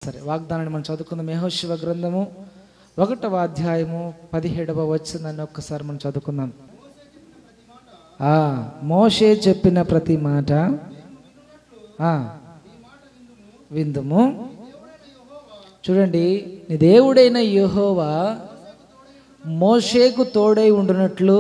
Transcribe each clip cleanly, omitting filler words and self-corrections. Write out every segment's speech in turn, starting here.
సరే, వాగ్దానాన్ని మనం చదువుకుందాం. యెహోషువ గ్రంథము 1వ అధ్యాయము 17వ వచనాన్ని ఒక్కసారి మనం చదువుకుందాం. మోషే చెప్పిన ప్రతి మాట విందుము. చూడండి, నీ దేవుడైన యెహోవా మోషేకు తోడై ఉండునట్లు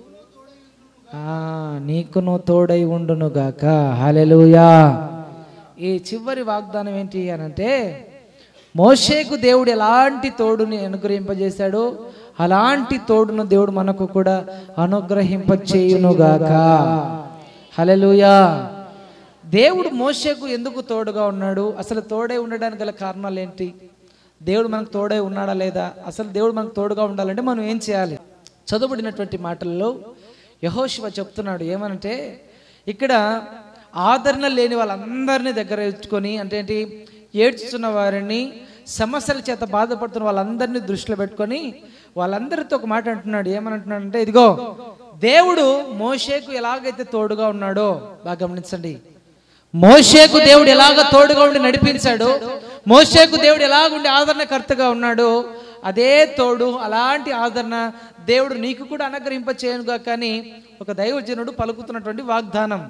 నీకును తోడై ఉండునుగాక. హల్లెలూయా. ఈ చివరి వాగ్దానం ఏంటి అనంటే, మోషేకు దేవుడు ఎలాంటి తోడుని అనుగ్రహింపజేశాడో అలాంటి తోడును దేవుడు మనకు కూడా అనుగ్రహింపచేయునుగాక. హల్లెలూయా. దేవుడు మోషేకు ఎందుకు తోడుగా ఉన్నాడు? అసలు తోడై ఉండడానికి గల కారణాలు ఏంటి? దేవుడు మనకు తోడై ఉన్నాడా లేదా? అసలు దేవుడు మనకు తోడుగా ఉండాలంటే మనం ఏం చేయాలి? చదువుబడినటువంటి మాటల్లో యెహోషువ చెప్తున్నాడు ఏమనంటే, ఇక్కడ ఆదరణ లేని వాళ్ళందరినీ దగ్గర ఉంచుకొని, అంటే ఏంటి, ఏడ్చుతున్న వారిని, సమస్యల చేత బాధపడుతున్న వాళ్ళందరినీ దృష్టిలో పెట్టుకొని వాళ్ళందరితో ఒక మాట అంటున్నాడు. ఏమనంటున్నాడు అంటే, ఇదిగో దేవుడు మోషేకు ఎలాగైతే తోడుగా ఉన్నాడో, బాగా గమనించండి, మోషేకు దేవుడు ఎలాగ తోడుగా ఉండి నడిపించాడో, మోషేకు దేవుడు ఎలాగుండి ఆదరణకర్తగా ఉన్నాడో, అదే తోడు, అలాంటి ఆదరణ దేవుడు నీకు కూడా అనుగ్రహింపచేయనుగా. కానీ ఒక దైవజనుడు పలుకుతున్నటువంటి వాగ్దానం,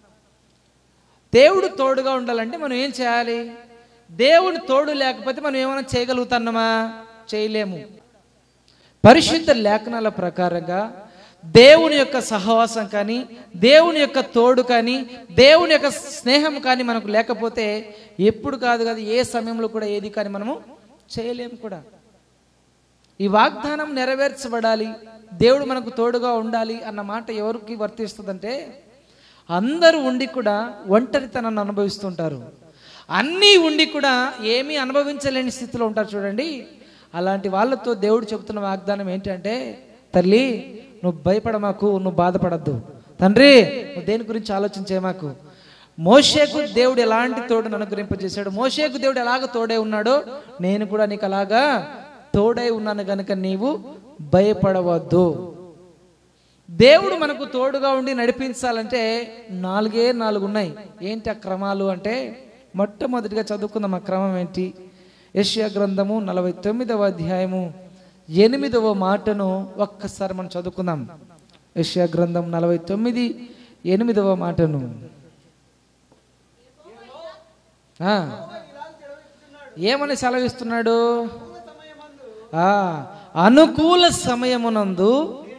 దేవుడు తోడుగా ఉండాలంటే మనం ఏం చేయాలి? దేవుని తోడు లేకపోతే మనం ఏమైనా చేయగలుగుతున్నామా? చేయలేము. పరిశుద్ధ లేఖనాల ప్రకారంగా దేవుని యొక్క సహవాసం కానీ, దేవుని యొక్క తోడు కానీ, దేవుని యొక్క స్నేహం కానీ మనకు లేకపోతే ఎప్పుడు కాదు కదా, ఏ సమయంలో కూడా ఏది కానీ మనము చేయలేము కూడా. ఈ వాగ్దానం నెరవేర్చబడాలి, దేవుడు మనకు తోడుగా ఉండాలి అన్న మాట ఎవరికి వర్తిస్తుందంటే, అందరూ ఉండి కూడా ఒంటరితనాన్ని అనుభవిస్తుంటారు. అన్నీ ఉండి కూడా ఏమీ అనుభవించలేని స్థితిలో ఉంటారు. చూడండి, అలాంటి వాళ్ళతో దేవుడు చెబుతున్న వాగ్దానం ఏంటంటే, తల్లి నువ్వు భయపడమాకు, నువ్వు బాధపడద్దు, తండ్రి నువ్వు దేని గురించి ఆలోచించే మాకు. మోషేకు దేవుడు ఎలాంటి తోడును అనుగ్రహింపజేశాడు, మోషేకు దేవుడు ఎలాగ తోడే ఉన్నాడో నేను కూడా నీకు అలాగా తోడై ఉన్నాను గనుక నీవు భయపడవద్దు. దేవుడు మనకు తోడుగా ఉండి నడిపించాలంటే 4 ఉన్నాయి. ఏంటి ఆ క్రమాలు అంటే, మొట్టమొదటిగా చదువుకుందాం ఆ క్రమం ఏంటి. యెషయా గ్రంథము 49వ అధ్యాయము 8వ మాటను ఒక్కసారి మనం చదువుకుందాం. యెషయా గ్రంథం 49, 8వ మాటను. ఏమని సెలవిస్తున్నాడు? అనుకూల సమయమునందు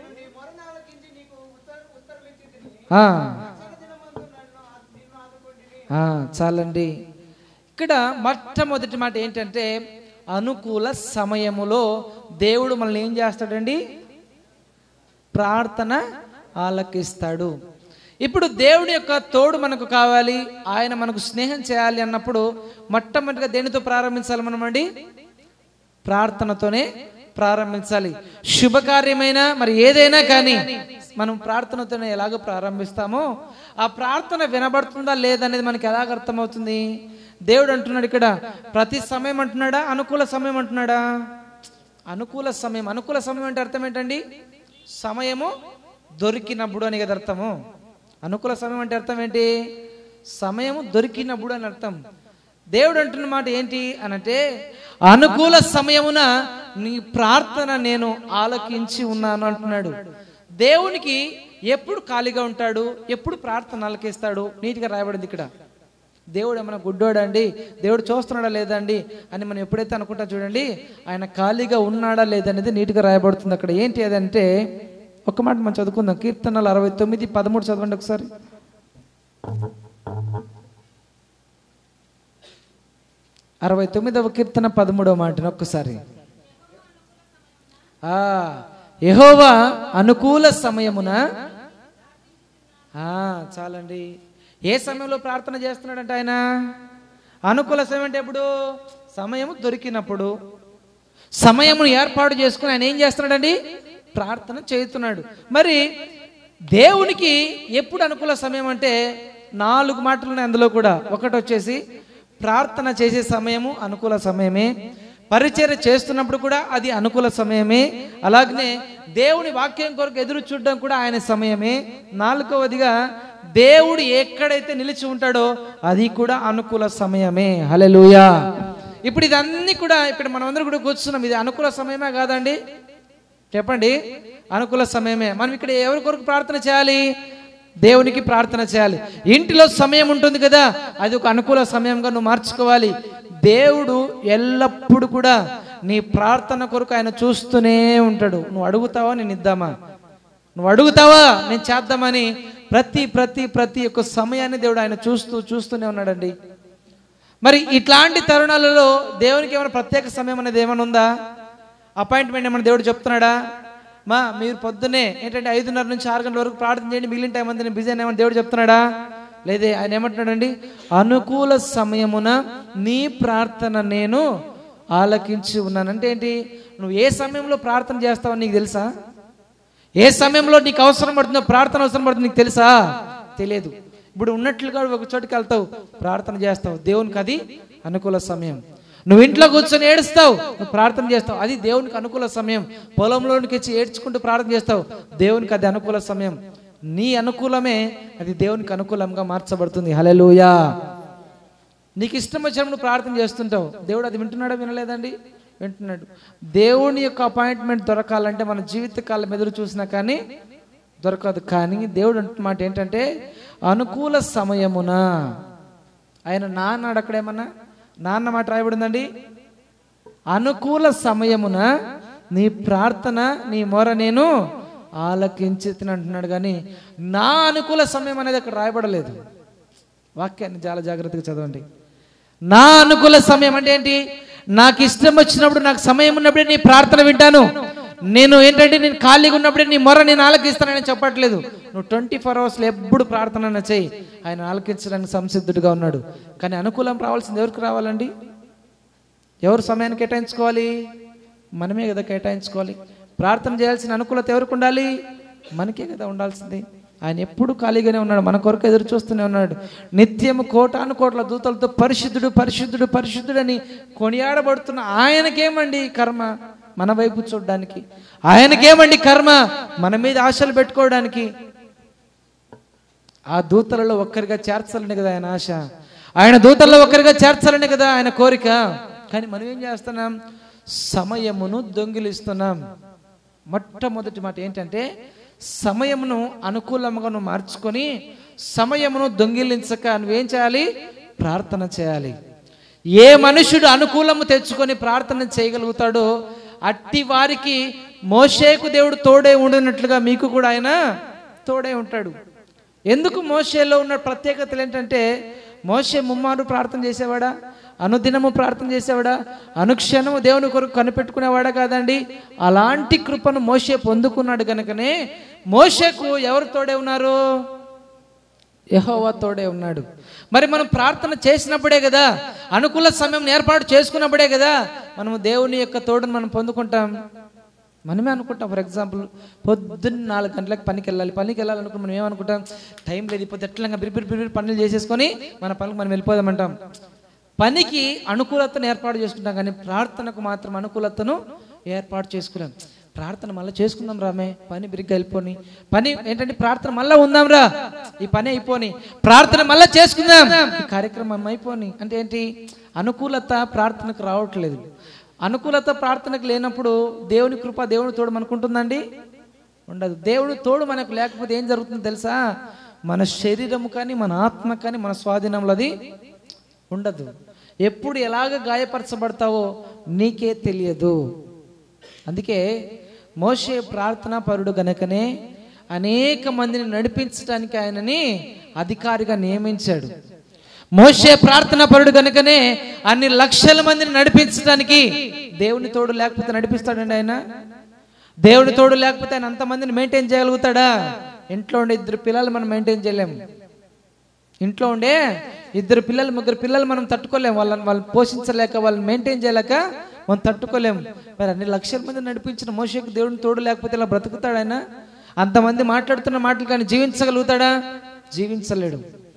చాలండి. ఇక్కడ మొట్టమొదటి మాట ఏంటంటే, అనుకూల సమయములో దేవుడు మనల్ని ఏం చేస్తాడండి? ప్రార్థన ఆలకిస్తాడు. ఇప్పుడు దేవుడి యొక్క తోడు మనకు కావాలి, ఆయన మనకు స్నేహం చేయాలి అన్నప్పుడు మొట్టమొదటిగా దేనితో ప్రారంభించాలి మనం అండి? ప్రార్థనతోనే ప్రారంభించాలి. శుభకార్యమైన మరి ఏదైనా కానీ మనం ప్రార్థనతోనే ఎలాగో ప్రారంభిస్తామో, ఆ ప్రార్థన వినబడుతుందా లేదనేది మనకి ఎలాగ అర్థమవుతుంది? దేవుడు అంటున్నాడు ఇక్కడ, ప్రతి సమయం అంటున్నాడా, అనుకూల సమయం అంటున్నాడా? అనుకూల సమయం. అనుకూల సమయం అంటే అర్థం ఏంటండి? సమయము దొరికినప్పుడు అని కదా అర్థము. అనుకూల సమయం అంటే అర్థం ఏంటి? సమయము దొరికినప్పుడు అని అర్థం. దేవుడు అంటున్న మాట ఏంటి అనంటే, అనుకూల సమయమున నీ ప్రార్థన నేను ఆలకించి ఉన్నాను అంటున్నాడు. దేవునికి ఎప్పుడు ఖాళీగా ఉంటాడు, ఎప్పుడు ప్రార్థన ఆలకిస్తాడు నీట్గా రాయబడింది ఇక్కడ. దేవుడు ఏమైనా గుడ్డోడా అండి, దేవుడు చూస్తున్నాడా లేదా అండి అని మనం ఎప్పుడైతే అనుకుంటా చూడండి, ఆయన ఖాళీగా ఉన్నాడా లేదనేది నీట్గా రాయబడుతుంది అక్కడ. ఏంటి అదంటే, ఒక మాట మనం చదువుకుందాం. కీర్తనలు 69:13 చదవండి ఒకసారి. 69వ కీర్తన 13వ మాటను ఒక్కసారి. యెహోవా అనుకూల సమయమున. చాలండి. ఏ సమయంలో ప్రార్థన చేస్తున్నాడంటే ఆయన? అనుకూల సమయం అంటే ఎప్పుడు? సమయము దొరికినప్పుడు. సమయమును ఏర్పాటు చేసుకుని ఆయన ఏం చేస్తున్నాడండి? ప్రార్థన చేస్తున్నాడు. మరి దేవునికి ఎప్పుడు అనుకూల సమయం అంటే 4 మాటలు ఉన్నాయి అందులో కూడా. ఒకటి వచ్చేసి ప్రార్థన చేసే సమయము అనుకూల సమయమే, పరిచర్య చేస్తున్నప్పుడు కూడా అది అనుకూల సమయమే, అలాగనే దేవుని వాక్యం కొరకు ఎదురు చూడడం కూడా ఆయన సమయమే. 4వదిగా దేవుడు ఎక్కడైతే నిలిచి ఉంటాడో అది కూడా అనుకూల సమయమే. హల్లెలూయా. ఇప్పుడు ఇదన్నీ కూడా ఇక్కడ మనం అందరూ కూడా కూర్చున్నాం, ఇది అనుకూల సమయమే కాదండి? చెప్పండి, అనుకూల సమయమే. మనం ఇక్కడ ఎవరి కొరకు ప్రార్థన చేయాలి? దేవునికి ప్రార్థన చేయాలి. ఇంటిలో సమయం ఉంటుంది కదా, అది ఒక అనుకూల సమయంగా నువ్వు మార్చుకోవాలి. దేవుడు ఎల్లప్పుడూ కూడా నీ ప్రార్థన కొరకు ఆయన చూస్తూనే ఉంటాడు. నువ్వు అడుగుతావా నేను ఇద్దామా, నువ్వు అడుగుతావా నేను చేద్దామని ప్రతి ప్రతి ప్రతి ఒక్క సమయాన్ని దేవుడు ఆయన చూస్తూనే ఉన్నాడండి. మరి ఇట్లాంటి తరుణాలలో దేవునికి ఏమైనా ప్రత్యేక సమయం అనేది ఏమైనా ఉందా? అపాయింట్మెంట్ ఏమైనా దేవుడు చెప్తున్నాడా? మీరు పొద్దున్నే ఏంటంటే 5:30 నుంచి 6 గంటల వరకు ప్రార్థన చేయండి, మిగిలిన టైం అంతా నేను బిజీ అని ఏమన్నా దేవుడు చెప్తున్నాడా? లేదే. ఆయన ఏమంటున్నాడండి? అనుకూల సమయమున నీ ప్రార్థన నేను ఆలకించి ఉన్నాను. అంటే ఏంటి? నువ్వు ఏ సమయంలో ప్రార్థన చేస్తావో నీకు తెలుసా? ఏ సమయంలో నీకు అవసరం పడుతుందో, ప్రార్థన అవసరం పడుతుందో నీకు తెలుసా? తెలియదు. ఇప్పుడు ఉన్నట్లుగా ఒక చోటుకి వెళ్తావు, ప్రార్థన చేస్తావు, దేవునికి అది అనుకూల సమయం. నువ్వు ఇంట్లో కూర్చొని ఏడుస్తావు, నువ్వు ప్రార్థన చేస్తావు, అది దేవునికి అనుకూల సమయం. పొలంలోనికి వచ్చి ఏడ్చుకుంటూ ప్రార్థన చేస్తావు, దేవునికి అది అనుకూల సమయం. నీ అనుకూలమే అది దేవునికి అనుకూలంగా మార్చబడుతుంది. హల్లెలూయా. నీకు ఇష్టం వచ్చినప్పుడు నువ్వు ప్రార్థన చేస్తుంటావు, దేవుడు అది వింటున్నాడా? వినలేదండి, వింటున్నాడు. దేవుని యొక్క అపాయింట్మెంట్ దొరకాలంటే మన జీవితకాలం ఎదురు చూసినా కానీ దొరకదు. కానీ దేవుడు అంటున్న మాట ఏంటంటే అనుకూల సమయమున. ఆయన నాన్న అక్కడేమన్నా నాన్న మాట రాయబడిందండి, అనుకూల సమయమున నీ ప్రార్థన నీ మొర నేను ఆలకించితిని అంటున్నాడు. కానీ నా అనుకూల సమయం అనేది అక్కడ రాయబడలేదు. వాక్యాన్ని చాలా జాగ్రత్తగా చదవండి. నా అనుకూల సమయం అంటే ఏంటి? నాకు ఇష్టం వచ్చినప్పుడు, నాకు సమయం ఉన్నప్పుడే నీ ప్రార్థన వింటాను. నేను ఏంటంటే నేను ఖాళీగా ఉన్నప్పుడే నీ మొర నేను ఆలకిస్తానని చెప్పట్లేదు. నువ్వు 24 అవర్స్లో ఎప్పుడు ప్రార్థన చేయి, ఆయన ఆలకించడానికి సంసిద్ధుడిగా ఉన్నాడు. కానీ అనుకూలం రావాల్సింది ఎవరికి రావాలండి? ఎవరు సమయాన్ని కేటాయించుకోవాలి? మనమే కదా కేటాయించుకోవాలి. ప్రార్థన చేయాల్సిన అనుకూలత ఎవరికి ఉండాలి? మనకే కదా ఉండాల్సింది. ఆయన ఎప్పుడు ఖాళీగానే ఉన్నాడు, మన కొరకు ఎదురు చూస్తూనే ఉన్నాడు. నిత్యము కోటాను కోట్ల దూతలతో పరిశుద్ధుడు పరిశుద్ధుడు పరిశుద్ధుడని కొనియాడబడుతున్న ఆయనకేమండి కర్మ మన వైపు చూడడానికి? ఆయనకేమండి కర్మ మన మీద ఆశలు పెట్టుకోవడానికి? ఆ దూతలలో ఒక్కరిగా చేర్చాలని కదా ఆయన ఆశ, ఆయన దూతల్లో ఒక్కరిగా చేర్చాలని కదా ఆయన కోరిక. కానీ మనం ఏం చేస్తున్నాం? సమయమును దొంగిలిస్తున్నాం. మొట్టమొదటి మాట ఏంటంటే సమయమును అనుకూలంగా నువ్వు మార్చుకొని సమయమును దొంగిలించక నువ్వేం చేయాలి? ప్రార్థన చేయాలి. ఏ మనుషుడు అనుకూలము తెచ్చుకొని ప్రార్థన చేయగలుగుతాడో అట్టి వారికి మోషేకు దేవుడు తోడే ఉండినట్లుగా మీకు కూడా ఆయన తోడే ఉంటాడు. ఎందుకు మోషేలో ఉన్న ప్రత్యేకతలు ఏంటంటే మోషే ముమ్మారు ప్రార్థన చేసేవాడా? అనుదినము ప్రార్థన చేసేవాడా? అనుక్షణము దేవుని కొరకు కనిపెట్టుకునేవాడా కాదండి? అలాంటి కృపను మోషే పొందుకున్నాడు కనుకనే మోషేకు ఎవరు తోడే ఉన్నారు? యెహోవా తోడే ఉన్నాడు. మరి మనం ప్రార్థన చేసినప్పుడే కదా, అనుకూల సమయం ఏర్పాటు చేసుకున్నప్పుడే కదా మనము దేవుని యొక్క తోడును మనం పొందుకుంటాం. మనమే అనుకుంటాం, ఫర్ ఎగ్జాంపుల్ పొద్దున్న 4 గంటలకు పనికి వెళ్ళాలనుకుంటే మనం ఏమనుకుంటాం? టైం లేదు, ఇప్పుడు ఎట్లా బిరిపిరి పనులు చేసేసుకొని మన పనికి మనం వెళ్ళిపోదామంటాం. పనికి అనుకూలతను ఏర్పాటు చేసుకుంటాం, కానీ ప్రార్థనకు మాత్రం అనుకూలతను ఏర్పాటు చేసుకున్నాం. ప్రార్థన మళ్ళీ చేసుకుందాం రామే, పని బిరిగ్గా వెళ్ళిపోని, పని ఏంటంటే ప్రార్థన మళ్ళీ ఉందాం రా, ఈ పని అయిపోని, ప్రార్థన మళ్ళీ చేసుకుందాం, ఈ కార్యక్రమం అయిపోని. అంటే ఏంటి? అనుకూలత ప్రార్థనకు రావట్లేదు. అనుకూలత ప్రార్థనకు లేనప్పుడు దేవుని కృప, దేవుని తోడు మనకు ఉంటుందండి? ఉండదు. దేవుని తోడు మనకు లేకపోతే ఏం జరుగుతుందో తెలుసా? మన శరీరము కానీ మన ఆత్మ కానీ మన స్వాధీనంలో అది ఉండదు. ఎప్పుడు ఎలాగ గాయపరచబడతావో నీకే తెలియదు. అందుకే మోషే ప్రార్థనా పరుడు గనుకనే అనేక మందిని నడిపించడానికి ఆయనని అధికారిగా నియమించాడు. మోషే ప్రార్థనా పరుడు గనుకనే అన్ని లక్షల మందిని నడిపించడానికి దేవుని తోడు లేకపోతే నడిపిస్తాడండి ఆయన? దేవుని తోడు లేకపోతే ఆయన అంతమందిని మెయింటైన్ చేయగలుగుతాడా? ఇంట్లో ఉండే 2 పిల్లలు మనం మెయింటైన్ చేయలేము. ఇంట్లో ఉండే 2 పిల్లలు 3 పిల్లలు మనం తట్టుకోలేము. వాళ్ళని పోషించలేక, వాళ్ళని మెయింటైన్ చేయలేక మనం తట్టుకోలేము. మరి అన్ని లక్షల మంది నడిపించిన మోషేకు దేవుని తోడు లేకపోతే ఇలా బ్రతుకుతాడు ఆయన? అంతమంది మాట్లాడుతున్న మాటలు కానీ జీవించగలుగుతాడా? జీవించలేడు.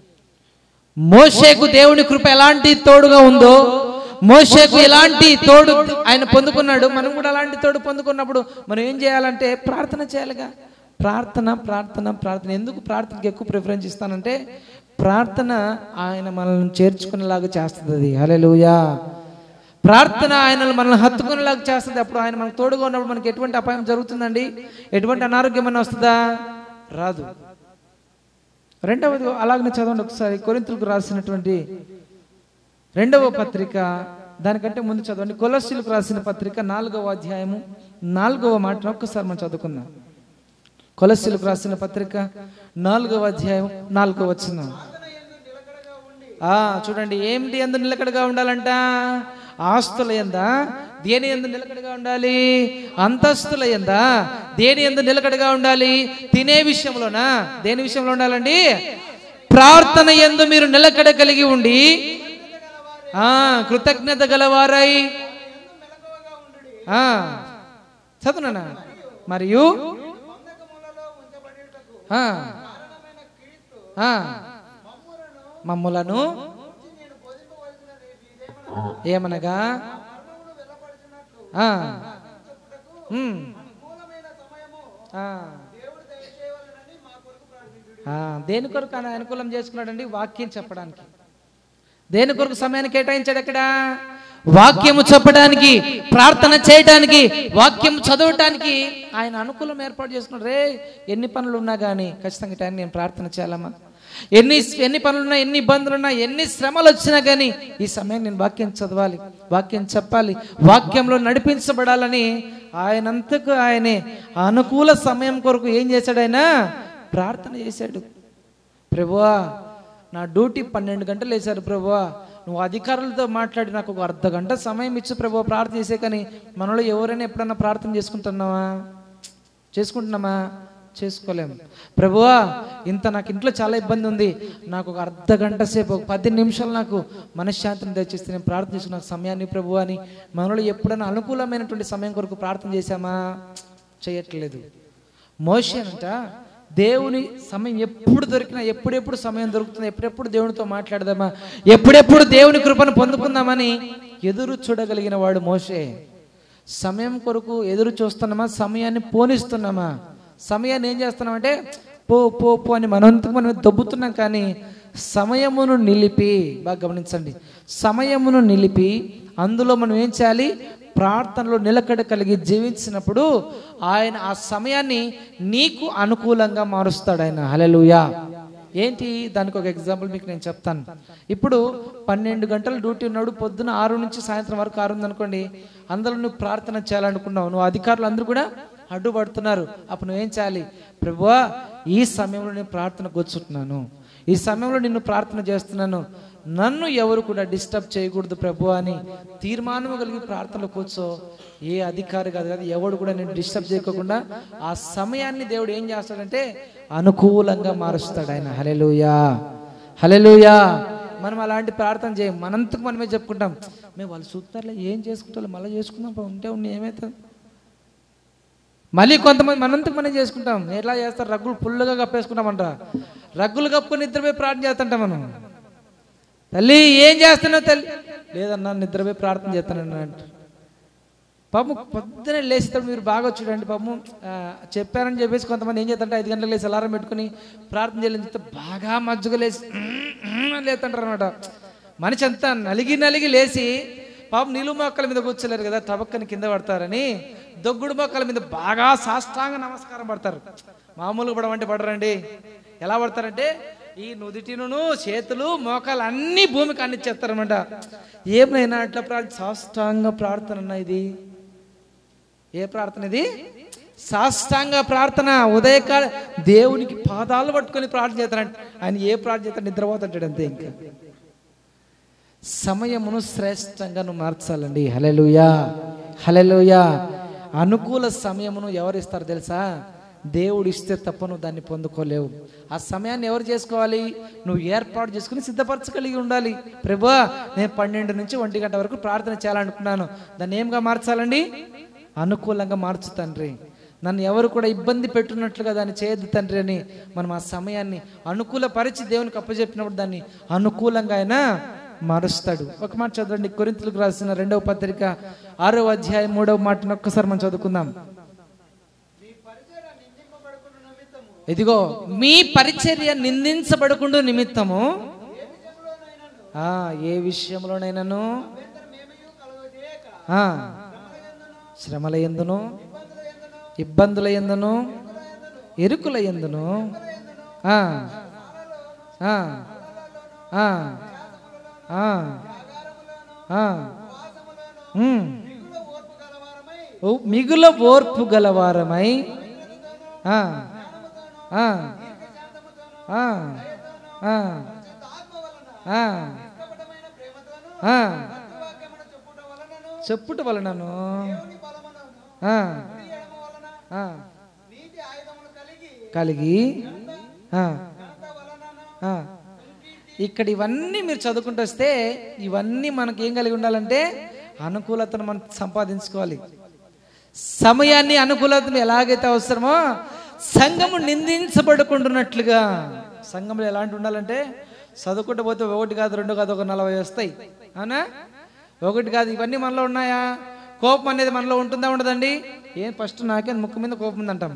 మోషేకు దేవుని కృప ఎలాంటి తోడుగా ఉందో, మోషేకు ఎలాంటి తోడు ఆయన పొందుకున్నాడు, మనం కూడా అలాంటి తోడు పొందుకున్నప్పుడు మనం ఏం చేయాలంటే ప్రార్థన చేయాలిగా. ప్రార్థన ప్రార్థన ప్రార్థన. ఎందుకు ప్రార్థనకి ఎక్కువ ప్రిఫరెన్స్ ఇస్తానంటే ప్రార్థన ఆయన మనల్ని చేర్చుకునేలాగా చేస్తుంది. హల్లెలూయా. ప్రార్థన ఆయనను మనల్ని హత్తుకునేలాగా చేస్తుంది. అప్పుడు ఆయన మనకు తోడుగా ఉన్నప్పుడు మనకి ఎటువంటి అపాయం జరుగుతుందండి? ఎటువంటి అనారోగ్యం అన్న వస్తుందా? రాదు. రెండవది అలాగనే చదవండి ఒకసారి, కొరింథీయులకు రాసినటువంటి 2వ పత్రిక, దానికంటే ముందు చదవండి, కొలస్సీయులకు రాసిన పత్రిక 4వ అధ్యాయము 4వ మాటను ఒక్కసారి మనం చదువుకుందాం. కొలస్సీయులకు రాసిన పత్రిక 4వ అధ్యాయం 4వ వచనం. చూడండి, ఏమిటి యందు నిలకడగా ఉండాలంట? ఆస్తుల యందా? దేని యందు నిలకడగా ఉండాలి? అంతస్తుల యందా? దేని యందు నిలకడగా ఉండాలి? తినే విషయంలోనా? దేని విషయంలో ఉండాలండి? ప్రార్థన యందు మీరు నిలకడ కలిగి ఉండి కృతజ్ఞత గలవారై చదువునా. మరియు మమ్ములను ఏమనగా దేని కొరకు అనుకూలం చేసుకున్నాడండి? వాక్యం చెప్పడానికి. దేని కొరకు సమయాన్ని కేటాయించాడు? ఎక్కడ? వాక్యము చెప్పడానికి, ప్రార్థన చేయడానికి, వాక్యం చదవటానికి ఆయన అనుకూలం ఏర్పాటు చేసుకున్నాడు. రే, ఎన్ని పనులు ఉన్నా కానీ ఖచ్చితంగా టైం నేను ప్రార్థన చేయాలమ్మా. ఎన్ని పనులున్నా, ఎన్ని ఇబ్బందులున్నా, ఎన్ని శ్రమలు వచ్చినా కానీ ఈ సమయం నేను వాక్యం చదవాలి, వాక్యం చెప్పాలి, వాక్యంలో నడిపించబడాలని ఆయనంతకు ఆయనే అనుకూల సమయం కొరకు ఏం చేశాడు? ఆయన ప్రార్థన చేశాడు. ప్రభువా, నా డ్యూటీ 12 గంటలు వేశారు ప్రభువా, నువ్వు అధికారులతో మాట్లాడి నాకు ఒక అర్ధ గంట సమయం ఇచ్చు ప్రభువా ప్రార్థన చేసే. కానీ మనలో ఎవరైనా ఎప్పుడన్నా ప్రార్థన చేసుకుంటున్నామా? చేసుకోలేము. ప్రభువా, నాకు ఇంట్లో చాలా ఇబ్బంది ఉంది, నాకు ఒక అర్ధ గంట సేపు, ఒక 10 నిమిషాలు నాకు మనశ్శాంతిని దయచేస్తే నేను ప్రార్థన చేసుకున్న సమయాన్ని ప్రభువా అని మనలో ఎప్పుడైనా అనుకూలమైనటువంటి సమయం కొరకు ప్రార్థన చేశామా? చేయట్లేదు. మోషే అంట దేవుని సమయం ఎప్పుడు దొరికినా, ఎప్పుడెప్పుడు సమయం దొరుకుతుంది, ఎప్పుడెప్పుడు దేవునితో మాట్లాడదామా, ఎప్పుడెప్పుడు దేవుని కృపను పొందుకుందామని ఎదురు చూడగలిగిన వాడు మోషే. సమయం కొరకు ఎదురు చూస్తున్నామా? సమయాన్ని పోనిస్తున్నామా? సమయాన్ని ఏం చేస్తున్నామంటే పో పో పో అని మనంతకు మనం దొబ్బుతున్నాం. కానీ సమయమును నిలిపి, బాగా గమనించండి, సమయమును నిలిపి అందులో మనం ఏం చేయాలి? ప్రార్థనలో నిలకడ కలిగి జీవించినప్పుడు ఆయన ఆ సమయాన్ని నీకు అనుకూలంగా మారుస్తాడు ఆయన. హల్లెలూయా. ఏంటి దానికి ఒక ఎగ్జాంపుల్ మీకు నేను చెప్తాను. ఇప్పుడు 12 గంటల డ్యూటీ ఉన్నాడు, పొద్దున 6 నుంచి సాయంత్రం వరకు 6 ఉంది అనుకోండి. అందులో నువ్వు ప్రార్థన చేయాలనుకున్నావు, నువ్వు అధికారులు అందరూ కూడా అడ్డుపడుతున్నారు. అప్పుడు నువ్వేం చేయాలి? ప్రభువా, ఈ సమయంలో నేను ప్రార్థన కూర్చుంటున్నాను, ఈ సమయంలో నిన్ను ప్రార్థన చేస్తున్నాను, నన్ను ఎవరు కూడా డిస్టర్బ్ చేయకూడదు ప్రభు అని తీర్మానం కలిగి ప్రార్థనలో కూర్చో. ఏ అధికారి కాదు కదా, ఎవడు కూడా నేను డిస్టర్బ్ చేయకుండా ఆ సమయాన్ని దేవుడు ఏం చేస్తాడంటే అనుకూలంగా మారుస్తాడు ఆయన. హల్లెలూయా, హల్లెలూయా. మనం అలాంటి ప్రార్థన చేయం, మనంతకు మనమే చెప్పుకుంటాం, మేము వాళ్ళు చూస్తారులే, ఏం చేసుకుంటారు, మళ్ళీ చేసుకుందాం, ఉంటే ఏమవుతుంది. మళ్ళీ కొంతమంది మనంతకు మనం చేసుకుంటాం. ఎట్లా చేస్తారు? రగ్గులు ఫుల్గా కప్పేసుకుంటామంట, రగ్గులు కప్పుకొని నిద్రపోయి ప్రార్థన చేస్తుంటాం. మనం తల్లి ఏం చేస్తున్నావు తల్లి? లేదన్నా నిద్రపోయి ప్రార్థన చేస్తానన్నా అంట. పాపం పొద్దునే లేస్తాడు. మీరు బాగా చూడండి, పాపం చెప్పారని చెప్పేసి కొంతమంది ఏం చేస్తారంటే 5 గంటలకు లేచి అలారం పెట్టుకుని ప్రార్థన చేయాలని చెప్తే బాగా మజ్జుగా లేచి లేతుంటారు అనమాట. మనిషి అంతా నలిగి నలిగి లేచి పాపం నిలువు మొక్కల మీద కూర్చోలేరు కదా, టబక్కని కింద పడతారని దొగ్గుడు మొక్కల మీద బాగా సాష్టాంగ నమస్కారం పడతారు. మామూలుగా పడమంటే పడరండి. ఎలా పడతారంటే ఈ నుదిటిను, చేతులు, మోకాలు అన్ని భూమికి అన్నిచ్చేస్తారనమాట. ఏమైనా అట్లా సాష్టాంగ ప్రార్థన. ఇది ఏ ప్రార్థన? ఇది సాష్టాంగ ప్రార్థన. ఉదయకాల దేవునికి పాదాలు పట్టుకొని ప్రార్థన చేస్తారంట. ఆయన ఏ ప్రార్థన చేస్తాడు? నిద్రపోతుంటాడు అంతే. ఇంకా సమయమును శ్రేష్టంగా నువ్వు మార్చాలండి. హల్లెలూయా, హల్లెలూయా. అనుకూల సమయమును ఎవరు ఇస్తారు తెలుసా? దేవుడు ఇస్తే తప్ప నువ్వు దాన్ని పొందుకోలేవు. ఆ సమయాన్ని ఎవరు చేసుకోవాలి? నువ్వు ఏర్పాటు చేసుకుని సిద్ధపరచగలిగి ఉండాలి. ప్రభువా, నేను 12 నుంచి 1 గంట వరకు ప్రార్థన చేయాలనుకున్నాను, దాన్ని ఏమిగా మార్చాలండి? అనుకూలంగా మార్చు తండ్రి, నన్ను ఎవరు కూడా ఇబ్బంది పెట్టున్నట్లుగా దాన్ని చేయొద్దు తండ్రి అని మనం ఆ సమయాన్ని అనుకూలపరిచి దేవునికి అప్పచెప్పినప్పుడు దాన్ని అనుకూలంగా ఆయన మారుస్తాడు. ఒక మాట చదవండి, కొరింథీయులకు రాసిన 2వ పత్రిక 6వ అధ్యాయం 3వ మాటను ఒక్కసారి మనం చదువుకుందాం. ఇదిగో మీ పరిచర్య నిందించబడకుండా నిమిత్తము ఏ విషయంలోనైనాను శ్రమల యందును, ఇబ్బందుల యందును, ఇరుకుల యందును, మిగుల ఓర్పు గలవారమై చెప్పుట వలనను కలిగి ఇక్కడ ఇవన్నీ మీరు చదువుకుంటూ వస్తే ఇవన్నీ మనకి ఏం కలిగి ఉండాలంటే అనుకూలతను మనం సంపాదించుకోవాలి. సమయాన్ని అనుకూలతను ఎలాగైతే అవసరమో సంఘము నిందించబడుకుంటున్నట్లుగా సంఘంలో ఎలాంటి ఉండాలంటే చదువుకుంటూ పోతే 1 కాదు 2 కాదు 40 వస్తాయి. అవునా? 1 కాదు, ఇవన్నీ మనలో ఉన్నాయా? కోపం అనేది మనలో ఉంటుందా ఉండదండి? ఏం ఫస్ట్ నాకే ముక్కు మీద కోపం ఉందంటాం.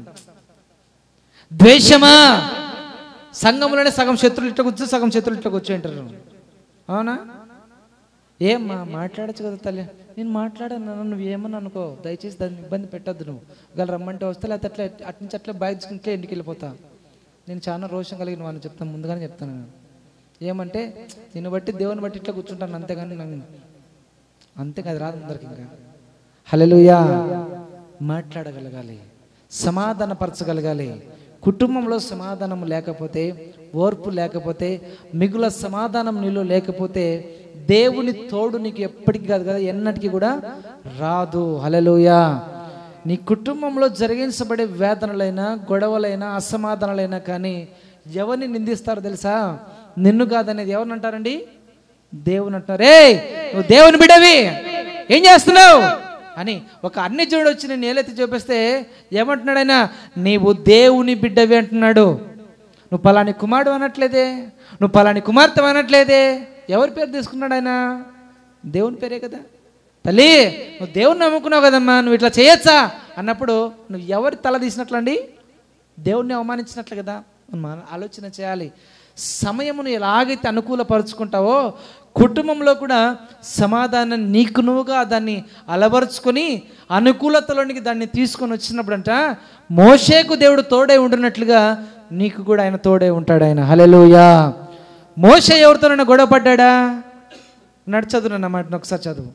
ద్వేషమా? సంఘంలోనే సగం శత్రులు ఇట్లా కూర్చో, సగం శత్రులు ఇట్లా కూర్చో అంటారు. అవునా? ఏమ్మా మాట్లాడచ్చు కదా తల్లి, నేను మాట్లాడాను, నువ్వు ఏమని అనుకో, దయచేసి దాన్ని ఇబ్బంది పెట్టద్దు. నువ్వు గల రమ్మంటే వస్తే లేకపోతే అట్లా అట్నుంచి అట్లా బాధ్యతకుంటే ఇంటికి వెళ్ళిపోతా. నేను చాలా రోషం కలిగిన వాళ్ళని చెప్తాను, ముందుగానే చెప్తాను. ఏమంటే నిన్ను బట్టి దేవుని బట్టి ఇట్లా కూర్చుంటాను, అంతేగాని నన్ను అంతేకాదు రాదు అందరికి. ఇంకా హల్లెలూయా. మాట్లాడగలగాలి, సమాధానపరచగలగాలి. కుటుంబంలో సమాధానం లేకపోతే, ఓర్పు లేకపోతే, మిగుల సమాధానం నీలో లేకపోతే దేవుని తోడు నీకు ఎప్పటికీ కాదు కదా, ఎన్నటికీ కూడా రాదు. హల్లెలూయా. నీ కుటుంబంలో జరిగించబడే వేదనలైనా, గొడవలైనా, అసమాధానాలైనా కానీ ఎవరిని నిందిస్తారో తెలుసా? నిన్ను కాదనేది ఎవరిని అంటారండి? దేవుని అంటారు. రే నువ్వు దేవుని బిడ్డవి, ఏం చేస్తున్నావు అని ఒక అన్యజనుడు వచ్చి నేను ఏలెత్తి చూపిస్తే ఏమంటున్నాడు ఆయన? నీవు దేవుని బిడ్డవి అంటున్నాడు. నువ్వు పలాని కుమారుడు అనట్లేదే, నువ్వు పలాని కుమార్తె అనట్లేదే. ఎవరి పేరు తీసుకున్నాడు ఆయన? దేవుని పేరే కదా. తల్లి నువ్వు దేవుని నమ్ముకున్నావు కదమ్మా, నువ్వు ఇట్లా చేయొచ్చా అన్నప్పుడు నువ్వు ఎవరి తల తీసినట్లండి? దేవుణ్ణి అవమానించినట్లు కదా. మనం ఆలోచన చేయాలి. సమయమును ఎలాగైతే అనుకూలపరుచుకుంటావో కుటుంబంలో కూడా సమాధానం నీకు నువ్వుగా దాన్ని అలవరుచుకొని అనుకూలతలోనికి దాన్ని తీసుకొని వచ్చినప్పుడంట మోషేకు దేవుడు తోడై ఉంటున్నట్లుగా నీకు కూడా ఆయన తోడై ఉంటాడు. ఆయన హల్లెలూయా. మోషే ఎవరితోనైనా గొడవ పడ్డా? చదువునన్నమాట, ఒకసారి చదువు.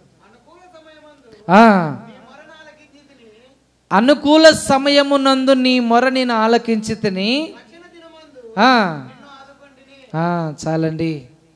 అనుకూల సమయమునందు నీ మొర నేను ఆలకించి తిని. చాలండి.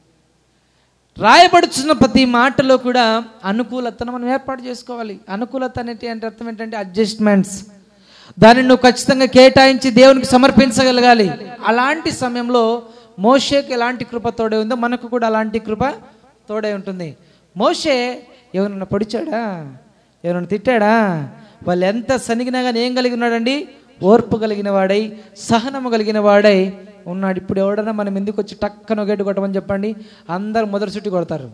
రాయబడుచున్న ప్రతి మాటలో కూడా అనుకూలతను మనం ఏర్పాటు చేసుకోవాలి. అనుకూలత అనేది అంటే అర్థం ఏంటంటే అడ్జస్ట్మెంట్స్. దాన్ని నువ్వు ఖచ్చితంగా కేటాయించి దేవునికి సమర్పించగలగాలి. అలాంటి సమయంలో మోషేకి ఎలాంటి కృప తోడే ఉందో మనకు కూడా అలాంటి కృప తోడే ఉంటుంది. మోషే ఎవరన్నా పొడిచాడా? ఎవరన్నా తిట్టాడా? వాళ్ళు ఎంత సనిగినా కానీ ఏం కలిగి ఉన్నాడండి? ఓర్పు కలిగిన వాడై, సహనము కలిగిన వాడై ఉన్నాడు. ఇప్పుడు ఎవడన్నా మనం ఎందుకు వచ్చి టక్కన గేటు కొట్టమని చెప్పండి, అందరు మొదటి చుట్టి కొడతారు.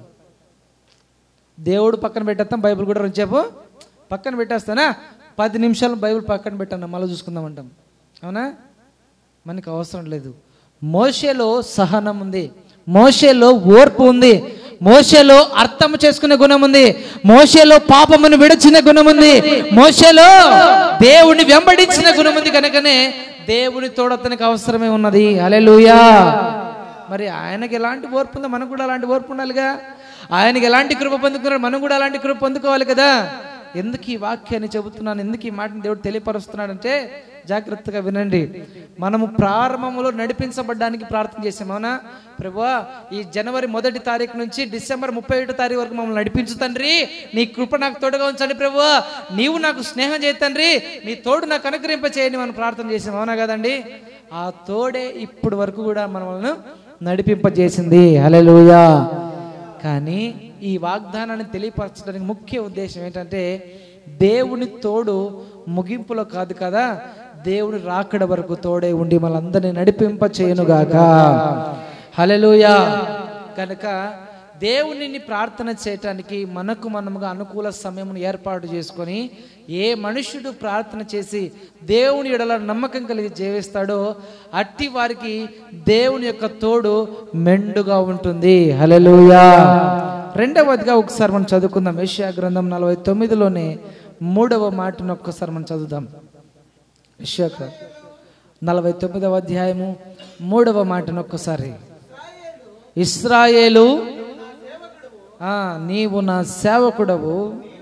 దేవుడు పక్కన పెట్టేస్తాం, బైబిల్ కూడా రెండుసేపు పక్కన పెట్టేస్తానా, 10 నిమిషాలు బైబిల్ పక్కన పెట్టాను, మళ్ళీ చూసుకుందాం అంటాం. అవునా? మనకి అవసరం లేదు. మోషేలో సహనం ఉంది, మోషేలో ఓర్పు ఉంది, మోషేలో అర్థం చేసుకునే గుణం ఉంది, మోషేలో పాపమును విడిచిన గుణం ఉంది, మోషేలో దేవుని వెంబడించిన గుణం ఉంది. కనుకనే దేవుని తోడు అతనికి అవసరమే ఉన్నది. హల్లెలూయా. మరి ఆయనకి ఎలాంటి ఓర్పు ఉందో మనకు కూడా అలాంటి ఓర్పు ఉండాలిగా. ఆయనకి ఎలాంటి కృప పొందుకున్నాడు, మనం కూడా అలాంటి కృప పొందుకోవాలి కదా. ఎందుకు ఈ వాక్యాన్ని చెబుతున్నాను, ఎందుకు ఈ మాటని దేవుడు తెలియపరుస్తున్నాడంటే జాగ్రత్తగా వినండి. మనము ప్రారంభంలో నడిపించబడ్డానికి ప్రార్థన చేసాం. అవునా? ప్రభువా, ఈ జనవరి 1వ తారీఖు నుంచి డిసెంబర్ 31వ తారీఖు వరకు మమ్మల్ని నడిపించు తండ్రి, నీ కృప నాకు తోడుగా ఉంచండి ప్రభువా, నీవు నాకు స్నేహం చేయి తండ్రి, నీ తోడు నాకు అనుగ్రహింప చేయని మనం ప్రార్థన చేసాం. అవునా కదండి? ఆ తోడే ఇప్పుడు వరకు కూడా మనల్ని నడిపింపజేసింది. హల్లెలూయా. కానీ ఈ వాగ్దానాన్ని తెలియపరచడానికి ముఖ్య ఉద్దేశం ఏంటంటే దేవుని తోడు ముగింపులో కాదు కదా, దేవుని రాకడ వరకు తోడే ఉండి మనందరినీ నడిపింప చేయనుగాక. హల్లెలూయా. కనుక దేవునిని ప్రార్థన చేయటానికి మనకు మనముగా అనుకూల సమయమును ఏర్పాటు చేసుకొని ఏ మనుష్యుడు ప్రార్థన చేసి దేవుని ఎడల నమ్మకం కలిగి జీవిస్తాడో అట్టి వారికి దేవుని యొక్క తోడు మెండుగా ఉంటుంది. హల్లెలూయా. రెండవదిగా ఒకసారి మనం చదువుకుందాం. యెషయా గ్రంథం 49లోనే 3వ మాటను ఒక్కసారి మనం చదువుదాం. యెషయా 49వ అధ్యాయము 3వ మాటను ఒక్కసారి. ఇశ్రాయేలు, నీవు నా సేవకుడవు,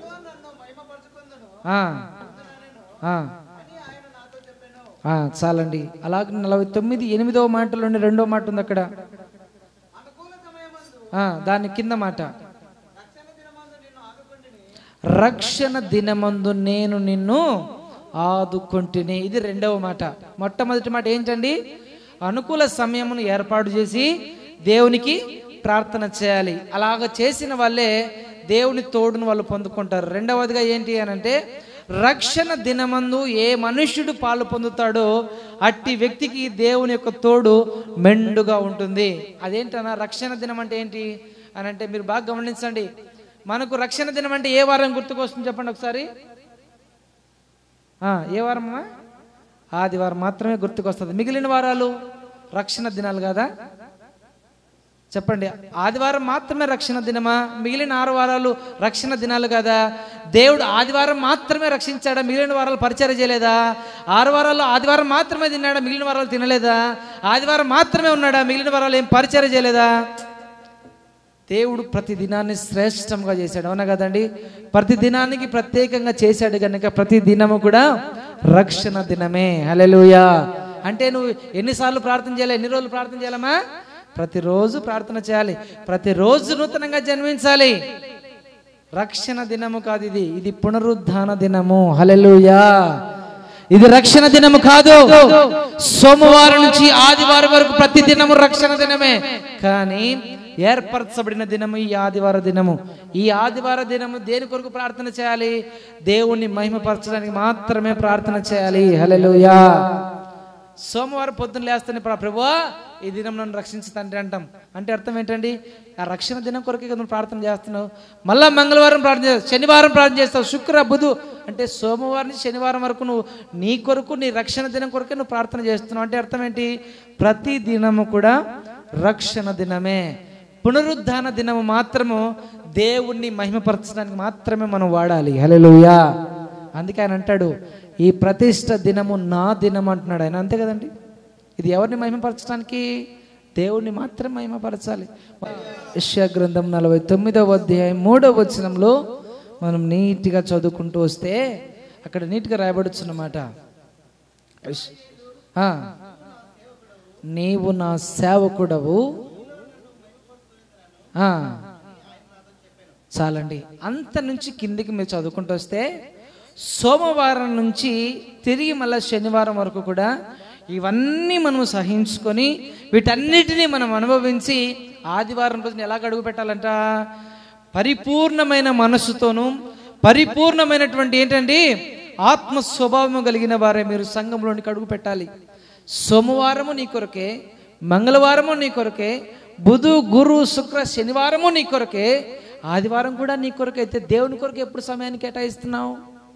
చాలండి. అలాగే 49:8వ మాటలోని 2వ మాట ఉంది అక్కడ. దాని కింద మాట, రక్షణ దినమందు నేను నిన్ను ఆదుకొంటిని. ఇది 2వ మాట. మొట్టమొదటి మాట ఏంటండి? అనుకూల సమయమును ఏర్పాటు చేసి దేవునికి ప్రార్థన చేయాలి. అలాగ చేసిన వాళ్ళే దేవుని తోడును వాళ్ళు పొందుకుంటారు. రెండవదిగా ఏంటి అని అంటే, రక్షణ దినమందు ఏ మనుష్యుడు పాలు పొందుతాడో అట్టి వ్యక్తికి దేవుని యొక్క తోడు మెండుగా ఉంటుంది. అదేంటన్నా రక్షణ దినం అంటే ఏంటి అని అంటే, మీరు బాగా గమనించండి. మనకు రక్షణ దినం అంటే ఏ వారం గుర్తుకొస్తుంది చెప్పండి ఒకసారి. ఏ వారమ్మా? ఆదివారం మాత్రమే గుర్తుకొస్తుంది. మిగిలిన వారాలు రక్షణ దినాలు కదా? చెప్పండి. ఆదివారం మాత్రమే రక్షణ దినమా? మిగిలిన 6 వారాలు రక్షణ దినాలు కదా? దేవుడు ఆదివారం మాత్రమే రక్షించాడా? మిగిలిన వారాలు పరిచర్య చేయలేదా? 6 వారాల్లో ఆదివారం మాత్రమే తిన్నాడా? మిగిలిన వారాలు తినలేదా? ఆదివారం మాత్రమే ఉన్నాడా? మిగిలిన వారాలు ఏం పరిచర్య చేయలేదా? దేవుడు ప్రతి దినాన్ని శ్రేష్టంగా చేశాడు, అవునా కదండి? ప్రతి దినానికి ప్రత్యేకంగా చేశాడు కనుక ప్రతి దినము కూడా రక్షణ దినమే. హల్లెలూయా. అంటే నువ్వు ఎన్నిసార్లు ప్రార్థన చేయాలి? ఎన్ని రోజులు ప్రార్థన చేయాలమ్మా? ప్రతిరోజు ప్రార్థన చేయాలి. ప్రతిరోజు నూతనంగా జన్మించాలి. రక్షణ దినము కాదు ఇది, ఇది పునరుద్ధాన దినము. హల్లెలూయా. ఇది రక్షణ దినము కాదు. సోమవారం నుంచి ఆదివారం వరకు ప్రతి దినము రక్షణ దినమే. కానీ ఏర్పరచబడిన దినము ఈ ఆదివార దినము. ఈ ఆదివార దినము దేని కొరకు ప్రార్థన చేయాలి? దేవుణ్ణి మహిమపరచడానికి మాత్రమే ప్రార్థన చేయాలి. హల్లెలూయా. సోమవారం పొద్దున్న లేస్తానే, ప్రభువా ఈ దినం నన్ను రక్షించు తండ్రి అంటాం. అంటే అర్థం ఏంటండి? ఆ రక్షణ దినం కొరకే కదా నువ్వు ప్రార్థన చేస్తున్నావు. మళ్ళా మంగళవారం ప్రార్థన చేస్తావు, శనివారం ప్రార్థన చేస్తావు, శుక్ర బుధు అంటే సోమవారం నుంచి శనివారం వరకు నువ్వు నీ కొరకు, నీ రక్షణ దినం కొరకే నువ్వు ప్రార్థన చేస్తున్నావు. అంటే అర్థం ఏంటి? ప్రతి దినము కూడా రక్షణ దినమే. పునరుద్ధాన దినము మాత్రము దేవుణ్ణి మహిమపరచడానికి మాత్రమే మనం వాడాలి. హల్లెలూయా. అందుకే ఆయన అంటాడు, ఈ ప్రతిష్ఠ దినము నా దినం అంటున్నాడు ఆయన. అంతే కదండి? ఇది ఎవరిని మహిమపరచడానికి? దేవుణ్ణి మాత్రం మహిమపరచాలి. యెషయా గ్రంథం 49వ అధ్యాయం 3వ వచనంలో మనం నీట్గా చదువుకుంటూ వస్తే అక్కడ నీట్గా రాయబడుచున్నమాట, నీవు నా సేవకుడవు. చాలండి. అంత నుంచి కిందికి మీరు చదువుకుంటూ వస్తే సోమవారం నుంచి తిరిగి మళ్ళీ శనివారం వరకు కూడా ఇవన్నీ మనం సహించుకొని వీటన్నిటినీ మనం అనుభవించి ఆదివారం రోజున ఎలా అడుగు పెట్టాలంట? పరిపూర్ణమైన మనస్సుతోనూ పరిపూర్ణమైనటువంటి ఏంటండి ఆత్మ స్వభావము కలిగిన వారే మీరు సంఘంలోనికి అడుగు పెట్టాలి. సోమవారము నీ కొరకే, మంగళవారము నీ కొరకే, బుధు గురు శుక్ర శనివారము నీ కొరకే, ఆదివారం కూడా నీ కొరకే. అయితే దేవుని కొరకు ఎప్పుడు సమయాన్ని కేటాయిస్తున్నావు?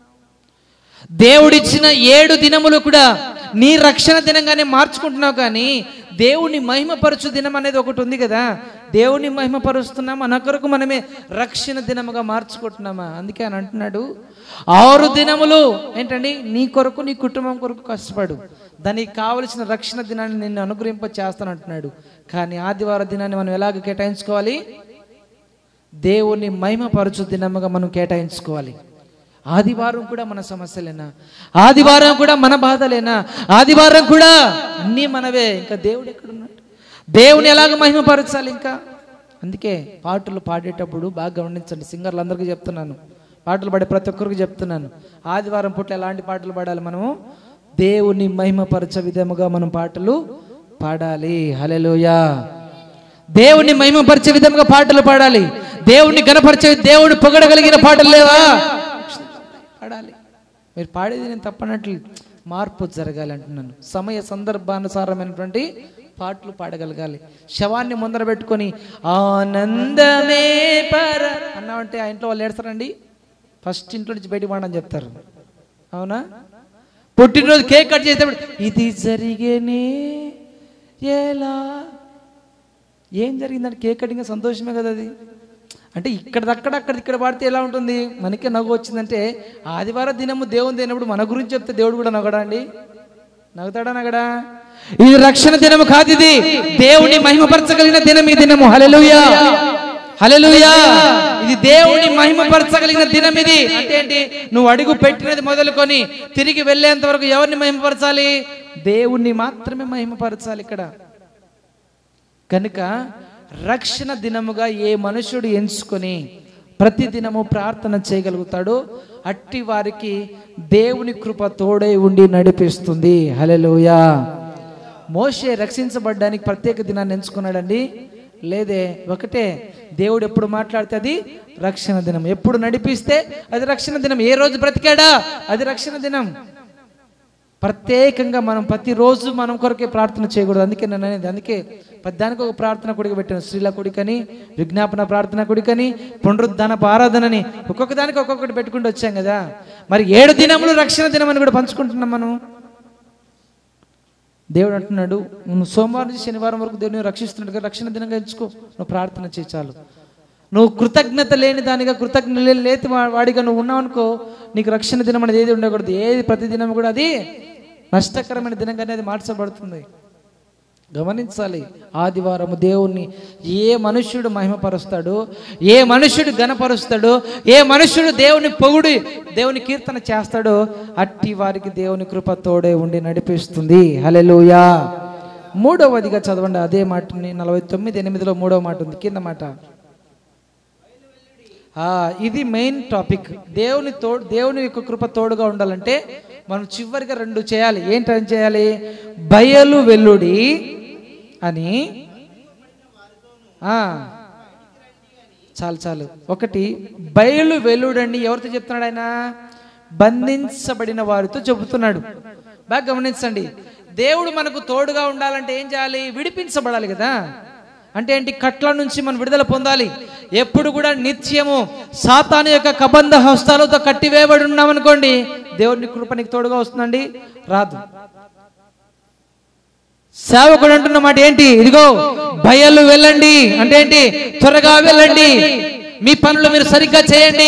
దేవుడిచ్చిన 7 దినములు కూడా నీ రక్షణ దినంగానే మార్చుకుంటున్నావు. కానీ దేవుని మహిమపరచు దినం అనేది ఒకటి ఉంది కదా, దేవుని మహిమపరుస్తున్నాం, మన కొరకు మనమే రక్షణ దినముగా మార్చుకుంటున్నామా? అందుకే అని అంటున్నాడు, 6 దినములు ఏంటండి నీ కొరకు, నీ కుటుంబం కొరకు కష్టపడు, దానికి కావలసిన రక్షణ దినాన్ని నిన్ను అనుగ్రహింప చేస్తాను అంటున్నాడు. కానీ ఆదివార దినాన్ని మనం ఎలాగ కేటాయించుకోవాలి? దేవుని మహిమపరచు దినముగా మనం కేటాయించుకోవాలి. ఆదివారం కూడా మన సమస్యలేనా? ఆదివారం కూడా మన బాధలేనా? ఆదివారం కూడా అన్నీ మనవే. ఇంకా దేవుడు ఎక్కడున్నాడు? దేవుని ఎలాగ మహిమపరచాలి ఇంకా? అందుకే పాటలు పాడేటప్పుడు బాగా గమనించండి. సింగర్లు అందరికీ చెప్తున్నాను, పాటలు పాడే ప్రతి ఒక్కరికి చెప్తున్నాను, ఆదివారం పూట ఎలాంటి పాటలు పాడాలి? మనము దేవుని మహిమపరచ విధముగా మనం పాటలు పాడాలి. హల్లెలూయా. దేవుని మహిమపరిచే విధంగా పాటలు పాడాలి. దేవుని గణపరిచే, దేవుని పొగడగలిగిన పాటలు లేవా? పాడాలి. మీరు పాడేది నేను తప్పనట్లు, మార్పు జరగాలి అంటున్నాను. సమయ సందర్భానుసారమైనటువంటి పాటలు పాడగలగాలి. శవాన్ని ముందర పెట్టుకొని ఆనందమే పర అన్నామంటే ఆ ఇంట్లో వాళ్ళు ఏడుస్తారండి. ఫస్ట్ ఇంట్లో నుంచి బయటికి పాడని చెప్తారు, అవునా? పుట్టినరోజు కేక్ కట్ చేసేటప్పుడు ఇది జరిగేనే ఎలా, ఏం జరిగిందంటే కేక్ కటింగ్ సంతోషమే కదా అది. అంటే ఇక్కడ పాడితే ఎలా ఉంటుంది? మనకే నవ్వు వచ్చిందంటే ఆదివారం దినము దేవుని తినప్పుడు మన గురించి చెప్తే దేవుడు కూడా నవ్వడా అండి? నవ్వుతాడా నగడా? ఇది రక్షణ దినము కాదు, ఇది దేవుని మహిమపరచగలిగిన దినం ఈ దినము. హల్లెలూయా, హల్లెలూయా. ఇది దేవుని మహిమపరచగలిగిన దినం ఇది. అంటే ఏంటి? నువ్వు అడుగు పెట్టినది మొదలుకొని తిరిగి వెళ్ళేంత వరకు ఎవరిని మహిమపరచాలి? దేవుణ్ణి మాత్రమే మహిమపరచాలి ఇక్కడ. కనుక రక్షణ దినముగా ఏ మనుషుడు ఎంచుకొని ప్రతి దినము ప్రార్థన చేయగలుగుతాడో అట్టి వారికి దేవుని కృప తోడై ఉండి నడిపిస్తుంది. హల్లెలూయా. మోషే రక్షించబడ్డానికి ప్రత్యేక దినాన్ని ఎంచుకున్నాడండి? లేదే. ఒకటే, దేవుడు ఎప్పుడు మాట్లాడితే అది రక్షణ దినం, ఎప్పుడు నడిపిస్తే అది రక్షణ దినం. ఏ రోజు బ్రతికాడా అది రక్షణ దినం. ప్రత్యేకంగా మనం ప్రతిరోజు మనం కొరకే ప్రార్థన చేయకూడదు. అందుకే నేను అనేది, అందుకే పద్దానికి ఒక ప్రార్థన కొడుకు పెట్టాను. స్త్రీల కొడుకని, విజ్ఞాపన ప్రార్థన కొడుకని, పునరుద్ధానపు ఆరాధనని, ఒక్కొక్క దానికి ఒక్కొక్కటి పెట్టుకుంటూ వచ్చాం కదా. మరి 7 దినములు రక్షణ దినం అని కూడా పంచుకుంటున్నాం మనం. దేవుడు అంటున్నాడు, నువ్వు సోమవారం నుంచి శనివారం వరకు దేవుని రక్షిస్తున్నాడు కదా, రక్షణ దినంగా ఎంచుకో, నువ్వు ప్రార్థన చేయి చాలు. నువ్వు కృతజ్ఞత లేని దానిగా, కృతజ్ఞత లేని వాడిగా నువ్వు ఉన్నావు అనుకో, నీకు రక్షణ దినం అనేది ఏది ఉండకూడదు. ఏది ప్రతి దినం కూడా అది నష్టకరమైన దినంగానే అది మార్చబడుతుంది. గమనించాలి. ఆదివారము దేవుణ్ణి ఏ మనుష్యుడు మహిమపరుస్తాడో, ఏ మనుష్యుడు ఘనపరుస్తాడో, ఏ మనుష్యుడు దేవుని పొగుడు దేవుని కీర్తన చేస్తాడో అట్టి వారికి దేవుని కృప తోడే ఉండి నడిపిస్తుంది. హల్లెలూయా. 3వదిగా చదవండి అదే మాటని. 49:8 3వ మాట ఉంది, కింద మాట. ఇది మెయిన్ టాపిక్. దేవుని యొక్క కృప తోడుగా ఉండాలంటే మనం చివరిగా 2 చేయాలి. ఏంటని చేయాలి? బయలు వెల్లుడి అని. చాలు. ఒకటి, బయలు వెల్లుడండి ఎవరితో చెప్తున్నాడు ఆయన? బంధించబడిన వారితో చెబుతున్నాడు. బాగా గమనించండి. దేవుడు మనకు తోడుగా ఉండాలంటే ఏం చేయాలి? విడిపించబడాలి కదా. అంటే ఏంటి? కట్ల నుంచి మనం విడుదల పొందాలి. ఎప్పుడు కూడా నిత్యము సాతాను యొక్క కబంధ హస్తాలతో కట్టివేయబడి ఉన్నామనుకోండి, దేవుని కృప నీకు తోడుగా వస్తుందండి? రాదు. సేవకుడు అంటున్న మాట ఏంటి? ఇదిగో బయలు వెళ్ళండి అంటే ఏంటి? త్వరగా వెళ్ళండి, మీ పనులు మీరు సరిగ్గా చేయండి,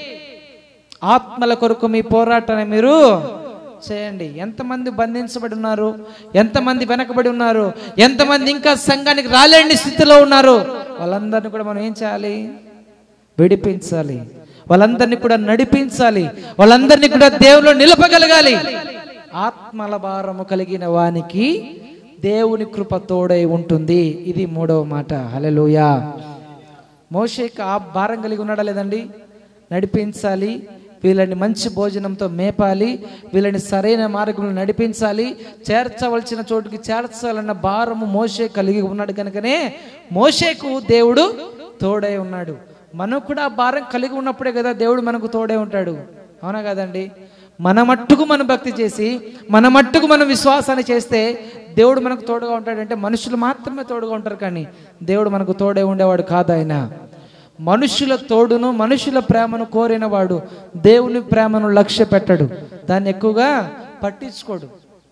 ఆత్మల కొరకు మీ పోరాటాన్ని మీరు చేయండి. ఎంతమంది బంధించబడి ఉన్నారు, ఎంతమంది వెనకబడి ఉన్నారు, ఎంతమంది ఇంకా సంఘానికి రాలేని స్థితిలో ఉన్నారు, వాళ్ళందరినీ కూడా మనం ఏం చేయాలి? విడిపించాలి. వాళ్ళందరినీ కూడా నడిపించాలి. వాళ్ళందరినీ కూడా దేవునిలో నిలపగలగాలి. ఆత్మల భారము కలిగిన వానికి దేవుని కృప తోడై ఉంటుంది. ఇది 3వ మాట. హల్లెలూయా. మోషేకి ఆ భారం కలిగి ఉన్నాడా లేదండి? నడిపించాలి, వీళ్ళని మంచి భోజనంతో మేపాలి, వీళ్ళని సరైన మార్గంలో నడిపించాలి, చేర్చవలసిన చోటుకి చేర్చాలన్న భారము మోషే కలిగి ఉన్నాడు. కనుకనే మోషేకు దేవుడు తోడై ఉన్నాడు. మనకు కూడా ఆ భారం కలిగి ఉన్నప్పుడే కదా దేవుడు మనకు తోడై ఉంటాడు. అవునా కదండి? మన మట్టుకు మనం భక్తి చేసి, మన మట్టుకు మనం విశ్వాసాన్ని చేస్తే దేవుడు మనకు తోడుగా ఉంటాడంటే మనుషులు మాత్రమే తోడుగా ఉంటారు, కానీ దేవుడు మనకు తోడై ఉండేవాడు కాదు. ఆయన మనుషుల తోడును, మనుషుల ప్రేమను కోరిన వాడు దేవుని ప్రేమను లక్ష్య పెట్టడు, దాన్ని ఎక్కువగా పట్టించుకోడు.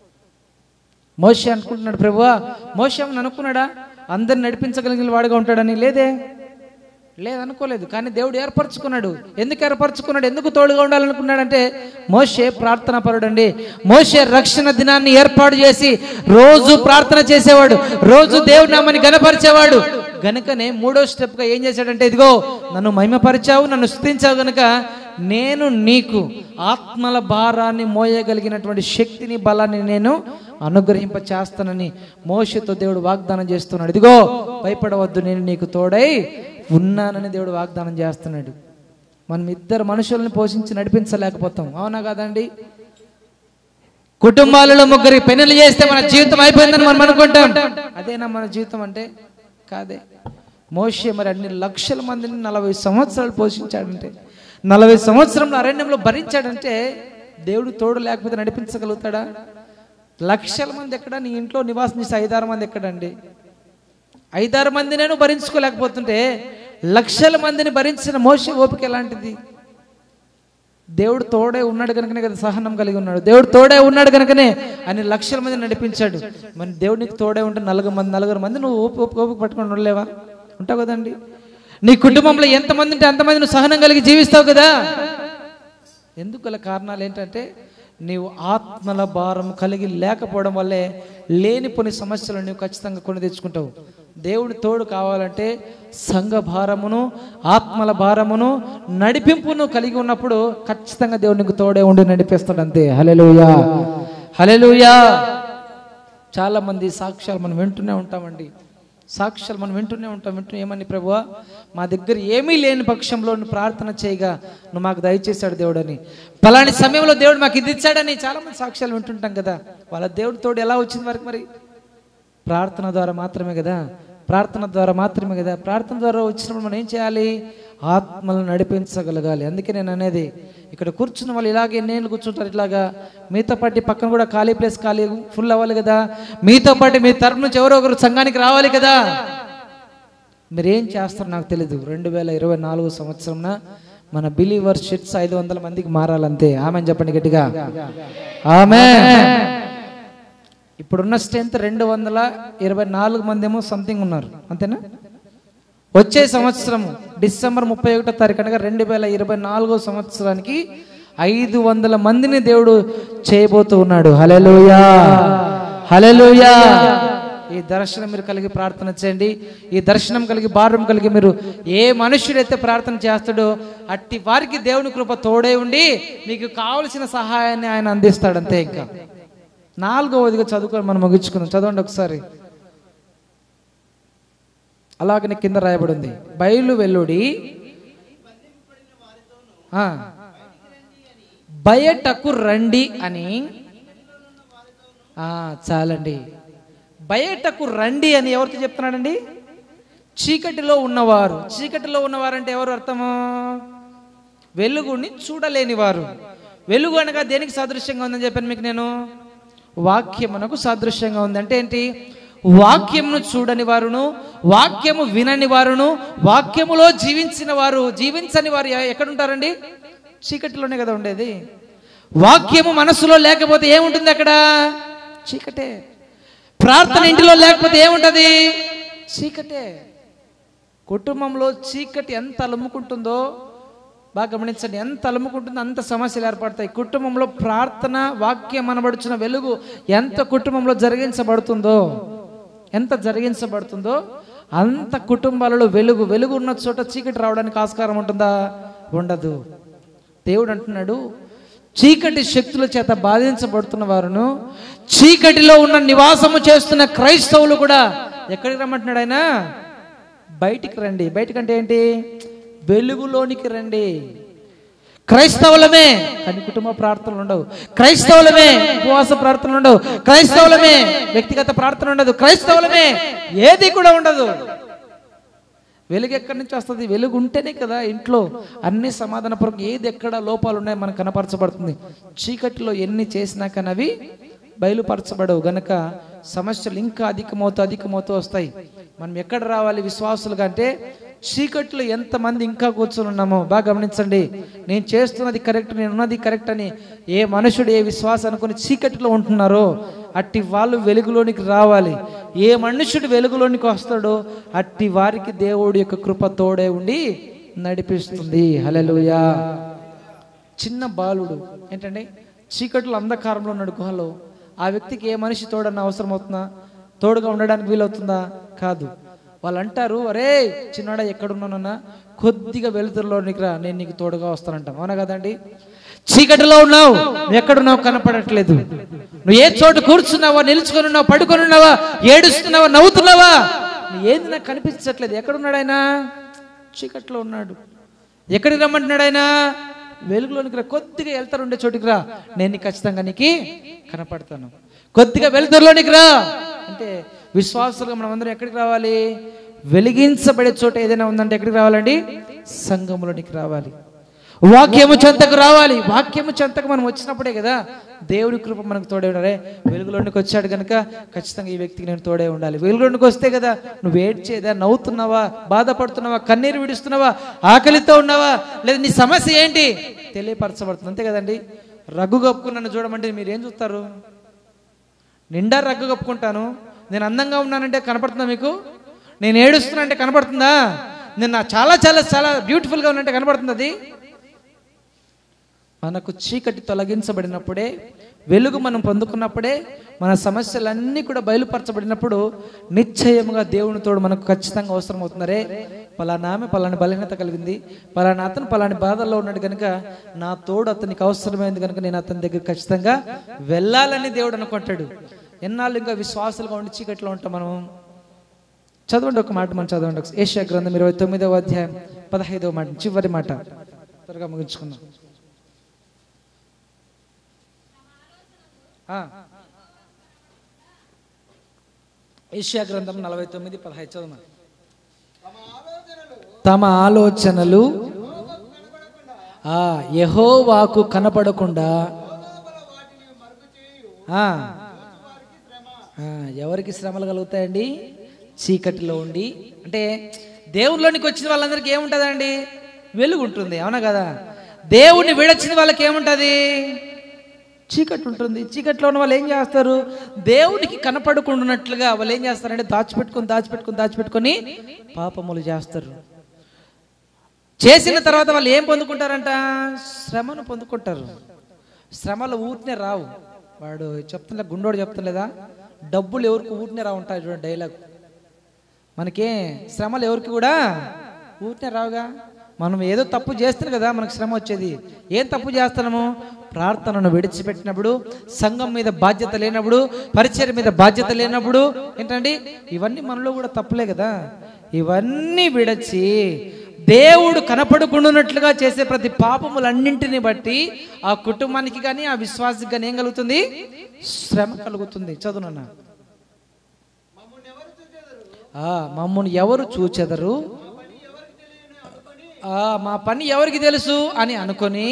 మోషే అనుకుంటున్నాడు, ప్రభువా మోషే అనుకున్నాడా అందరిని నడిపించగలిగిన వాడుగా ఉంటాడని? లేదనుకోలేదు. కానీ దేవుడు ఏర్పరచుకున్నాడు. ఎందుకు ఏర్పరచుకున్నాడు? ఎందుకు తోడుగా ఉండాలనుకున్నాడంటే మోషే ప్రార్థన పరుడండి. మోషే రక్షణ దినాన్ని ఏర్పాటు చేసి రోజు ప్రార్థన చేసేవాడు, రోజు దేవుడి నామాన్ని గణపరిచేవాడు. గనుకనే 3వ స్టెప్గా ఏం చేశాడంటే, ఇదిగో నన్ను మహిమపరిచావు, నన్ను స్తుతించావు గనుక నేను నీకు ఆత్మల భారాన్ని మోయగలిగినటువంటి శక్తిని, బలాన్ని నేను అనుగ్రహింప చేస్తానని మోషేతో దేవుడు వాగ్దానం చేస్తున్నాడు. ఇదిగో భయపడవద్దు, నేను నీకు తోడై ఉన్నానని దేవుడు వాగ్దానం చేస్తున్నాడు. మనం 2 మనుషులను పోషించి నడిపించలేకపోతాం. అవునా కాదండి? కుటుంబాలలో 3 పెళ్లిళ్ళు చేస్తే మన జీవితం అయిపోయిందని మనం అనుకుంటాం. అదేనా మన జీవితం అంటే? కాదే. మోషే మరి అన్ని లక్షల మందిని 40 సంవత్సరాలు పోషించాడంటే, 40 సంవత్సరంలో అరణ్యంలో భరించాడంటే దేవుడు తోడు లేకపోతే నడిపించగలుగుతాడా? లక్షల మంది ఎక్కడ? నీ ఇంట్లో నివాసం చేసే 5-6 మంది ఎక్కడండి? 5-6 మంది నేను భరించుకోలేకపోతుంటే లక్షల మందిని భరించిన మోషే ఓపిక ఎలాంటిది? దేవుడు తోడే ఉన్నాడు కనుకనే కదా సహనం కలిగి ఉన్నాడు. దేవుడు తోడే ఉన్నాడు కనుకనే అని లక్షల మంది నడిపించాడు. మరి దేవుడికి తోడే ఉంటే 4 మంది నువ్వు ఓపిక పట్టుకొని ఉండలేవా? ఉంటావు కదండి. నీ కుటుంబంలో ఎంతమంది ఉంటే అంతమంది నువ్వు సహనం కలిగి జీవిస్తావు కదా. ఎందుకు గల కారణాలు ఏంటంటే నీవు ఆత్మల భారం కలిగి లేకపోవడం వల్లే లేనిపోని సమస్యలు నీవు ఖచ్చితంగా కొని తెచ్చుకుంటావు. దేవుని తోడు కావాలంటే సంఘ భారమును, ఆత్మల భారమును, నడిపింపును కలిగి ఉన్నప్పుడు ఖచ్చితంగా దేవుడు నీకు తోడే ఉండి నడిపిస్తాడు అంతే. హల్లెలూయా, హల్లెలూయా. చాలా మంది సాక్ష్యాలు మనం వింటూనే ఉంటామండి. సాక్ష్యాలు మనం వింటూనే ఉంటాం. ఏమని, ప్రభువా మా దగ్గర ఏమీ లేని పక్షంలో నువ్వు ప్రార్థన చేయగా నువ్వు మాకు దయచేశాడు దేవుడు అని, పలాని సమయంలో దేవుడు మాకు ఇది ఇచ్చాడని చాలా మంది సాక్ష్యాలు వింటుంటాం కదా. వాళ్ళ దేవుడి తోడు ఎలా వచ్చింది వారికి? మరి ప్రార్థన ద్వారా మాత్రమే కదా, ప్రార్థన ద్వారా మాత్రమే కదా. ప్రార్థన ద్వారా వచ్చినప్పుడు మనం ఏం చేయాలి? ఆత్మలను నడిపించగలగాలి. అందుకే నేను అనేది, ఇక్కడ కూర్చున్న వాళ్ళు ఇలాగే ఎన్నేళ్ళు కూర్చుంటారు ఇట్లాగా, మీతో పాటు పక్కన కూడా ఖాళీ ప్లేస్ ఖాళీ ఫుల్ అవ్వాలి కదా. మీతో పాటు మీ తరపు నుంచి ఎవరో ఒకరు సంఘానికి రావాలి కదా. మీరేం చేస్తారో నాకు తెలీదు. 2024 సంవత్సరంన మన బిలీవర్స్ షిట్స్ 500 మందికి మారాలంతే. ఆమెన్ చెప్పండి గట్టిగా, ఆమేన్. ఇప్పుడున్న స్ట్రెంత్ 224 మంది ఏమో సంథింగ్ ఉన్నారు, అంతేనా? వచ్చే సంవత్సరం డిసెంబర్ 31వ తారీఖు అనగా 2024 సంవత్సరానికి 500 మందిని దేవుడు చేయబోతూ ఉన్నాడు. హల్లెలూయా, హల్లెలూయా. ఈ దర్శనం మీరు కలిగి ప్రార్థన చేయండి. ఈ దర్శనం కలిగి భారం కలిగి మీరు ఏ మనుష్యుడైతే ప్రార్థన చేస్తాడో అట్టి వారికి దేవుని కృప తోడే ఉండి మీకు కావలసిన సహాయాన్ని ఆయన అందిస్తాడు అంతే. ఇంకా 4వదిగా చదువుకొని మనం ముగించుకుందాం. చదవండి ఒకసారి. అలాగనే కింద రాయబడి ఉంది, బయలు వెల్లుడి బయటకు రండి అని. చాలండి. బయటకు రండి అని ఎవరితో చెప్తున్నాడండి? చీకటిలో ఉన్నవారు. చీకటిలో ఉన్నవారంటే ఎవరు అర్థము? వెలుగుని చూడలేని వారు. వెలుగు అనగా దేనికి సాదృశ్యంగా ఉందని చెప్పాను మీకు నేను? వాక్యమునకు సాదృశ్యంగా ఉంది. అంటే ఏంటి? వాక్యమును చూడని వారును, వాక్యము వినని వారును, వాక్యములో జీవించిన వారు, జీవించని వారు ఎక్కడుంటారండి? చీకటిలోనే కదా ఉండేది. వాక్యము మనసులో లేకపోతే ఏముంటుంది అక్కడ? చీకటే. ప్రార్థన ఇంటిలో లేకపోతే ఏముంటది? చీకటే. కుటుంబంలో చీకటి ఎంత అలుముకుంటుందో బాగా గమనించండి. ఎంత అలుముకుంటుందో అంత సమస్యలు ఏర్పడతాయి. కుటుంబంలో ప్రార్థన, వాక్యం అనబడుచున్న వెలుగు ఎంత కుటుంబంలో జరిగించబడుతుందో అంత కుటుంబాలలో వెలుగు ఉన్న చోట చీకటి రావడానికి ఆస్కారం ఉంటుందా? ఉండదు. దేవుడు అంటున్నాడు, చీకటి శక్తుల చేత బాధించబడుతున్న వారును, చీకటిలో ఉన్న నివాసము చేస్తున్న క్రైస్తవులు కూడా ఎక్కడికి రమ్మంటున్నాడు ఆయన? బయటికి రండి. బయటికంటే ఏంటి? వెలుగులోనికి రండి. క్రైస్తవులమే కానీ కుటుంబ ప్రార్థనలు ఉండవు. క్రైస్తవులమే ఉపవాస ప్రార్థనలు ఉండవు. క్రైస్తవులమే వ్యక్తిగత ప్రార్థన ఉండదు. క్రైస్తవులమే ఏది కూడా ఉండదు. వెలుగు ఎక్కడి నుంచి వస్తుంది? వెలుగు ఉంటేనే కదా ఇంట్లో అన్ని సమాధానపూర్వకంగా ఏది ఎక్కడ లోపాలు ఉన్నాయో మనకు కనపరచబడుతుంది. చీకటిలో ఎన్ని చేసినా కానీ అవి బయలుపరచబడవు. గనక సమస్యలు ఇంకా అధికమవుతూ వస్తాయి. మనం ఎక్కడ రావాలి విశ్వాసులుగా అంటే, చీకట్లో ఎంతమంది ఇంకా కూర్చొని ఉన్నామో బాగా గమనించండి. నేను చేస్తున్నది కరెక్ట్, నేను ఉన్నది కరెక్ట్ అని ఏ మనుషుడు, ఏ విశ్వాసం అనుకుని చీకటిలో ఉంటున్నారో అట్టి వాళ్ళు వెలుగులోనికి రావాలి. ఏ మనుషుడు వెలుగులోనికి వస్తాడో అట్టి వారికి దేవుడి యొక్క కృప తోడే ఉండి నడిపిస్తుంది. హల్లెలూయా. చిన్న బాలుడు ఏంటండి, చీకట్లో అంధకారంలో ఉన్నాడు గుహలో. ఆ వ్యక్తికి ఏ మనిషి తోడన్న అవసరం అవుతుందా? తోడుగా ఉండడానికి వీలవుతుందా? కాదు. వాళ్ళు అంటారు, అరే చిన్నడా ఎక్కడున్నానన్నా, కొద్దిగా వెలుతురులోనికి రా, నేను నీకు తోడుగా వస్తానంటాం. అవునా కదండి? చీకటిలో ఉన్నావు, నువ్వు ఎక్కడున్నావు కనపడట్లేదు. నువ్వు ఏ చోటు కూర్చున్నావా, నిలుచుకొని ఉన్నావా, పడుకొని ఉన్నావా, ఏడుస్తున్నావా, నవ్వుతున్నావా, ఏది నాకు కనిపించట్లేదు. ఎక్కడున్నాడు ఆయన? చీకట్లో ఉన్నాడు. ఎక్కడికి రమ్మంటున్నాడు ఆయన? వెలుగులోనికి రా, కొద్దిగా వెళ్తారు ఉండే చోటుకి రా, నేను ఖచ్చితంగా నీకు కనపడతాను. కొద్దిగా వెలుతురులోనికి రా అంటే విశ్వాసులుగా మనం అందరం ఎక్కడికి రావాలి? వెలిగించబడే చోట ఏదైనా ఉందంటే ఎక్కడికి రావాలండి? సంఘములోనికి రావాలి. వాక్యము చెంతకు రావాలి. వాక్యము చెంతకు మనం వచ్చినప్పుడే కదా దేవుడి కృప మనకు తోడే ఉండాలి. వెలుగులోనికి వచ్చాడు కనుక ఖచ్చితంగా ఈ వ్యక్తికి నేను తోడే ఉండాలి. వెలుగులోనికి వస్తే కదా నువ్వు ఏడ్చేదా, నవ్వుతున్నావా, బాధపడుతున్నావా, కన్నీరు విడుస్తున్నావా, ఆకలితో ఉన్నావా, లేదా నీ సమస్య ఏంటి తెలియపరచబడుతుంది. అంతే కదండి. రగ్గు కప్పుకున్నాను చూడమంటే మీరు ఏం చూస్తారు? నిండా రగ్గు కప్పుకుంటాను. నేను అందంగా ఉన్నానంటే కనపడుతుందా మీకు? నేను ఏడుస్తున్నా అంటే కనపడుతుందా? నిన్న చాలా చాలా చాలా బ్యూటిఫుల్గా ఉన్నట్టు కనబడుతుంది. అది మనకు చీకటి తొలగించబడినప్పుడే, వెలుగు మనం పొందుకున్నప్పుడే, మన సమస్యలన్నీ కూడా బయలుపరచబడినప్పుడు నిశ్చయముగా దేవుని తోడు మనకు ఖచ్చితంగా అవసరం అవుతున్నారే. పలానా ఆమె పలాని బలహీనత కలిగింది, పలానా అతను పలాని బాధల్లో ఉన్నాడు కనుక నా తోడు అతనికి అవసరమైంది కనుక నేను అతని దగ్గర ఖచ్చితంగా వెళ్ళాలని దేవుడు అనుకుంటాడు. ఎన్నాళ్ళు ఇంకా విశ్వాసాలుగా ఉండి చీకట్లో ఉంటాం మనం? చదవండి ఒక మాట, మనం చదవండి. యెషయా గ్రంథం 29వ అధ్యాయం 15వ మాట, చివరి మాట, త్వరగా ముగించుకుందాం. యెషయా గ్రంథం 49:15 చదవండి. తమ ఆలోచనలు యెహోవాకు కనపడకుండా ఎవరికి శ్రమలు కలుగుతాయండి? చీకటిలో ఉండి. అంటే దేవునిలోనికి వచ్చిన వాళ్ళందరికీ ఏముంటుందండి? వెలుగు ఉంటుంది, అవునా కదా? దేవుణ్ణి విడచిన వాళ్ళకి ఏముంటుంది? చీకటి ఉంటుంది. చీకట్లో ఉన్న వాళ్ళు ఏం చేస్తారు? దేవునికి కనపడకుండానట్లుగా వాళ్ళు ఏం చేస్తారంటే దాచిపెట్టుకొని పాపములు చేస్తారు. చేసిన తర్వాత వాళ్ళు ఏం పొందుకుంటారంట? శ్రమను పొందుకుంటారు. శ్రమలు ఊరినే రావు. వాడు చెప్తున్నా, గుండోడు చెప్తలేదా, డబ్బులు ఎవరికి ఊరినే రావు ఉంటాయి చూడండి డైలాగ్. మనకే శ్రమలు ఎవరికి కూడా ఊరినే రావుగా. మనం ఏదో తప్పు చేస్తున్నాం కదా మనకు శ్రమ వచ్చేది. ఏం తప్పు చేస్తున్నాము? ప్రార్థనను విడిచిపెట్టినప్పుడు, సంఘం మీద బాధ్యత లేనప్పుడు, పరిచయం మీద బాధ్యత లేనప్పుడు ఏంటండి, ఇవన్నీ మనలో కూడా తప్పులే కదా. ఇవన్నీ విడచి దేవుడు కనపడకుండానట్లుగా చేసే ప్రతి పాపములన్నింటినీ బట్టి ఆ కుటుంబానికి కానీ ఆ విశ్వాసికి కానీ ఏం కలుగుతుంది? శ్రమ కలుగుతుంది. చదువునన్నా, మమ్మల్ని ఎవరు చూచెదరు, మా పని ఎవరికి తెలుసు అని అనుకొని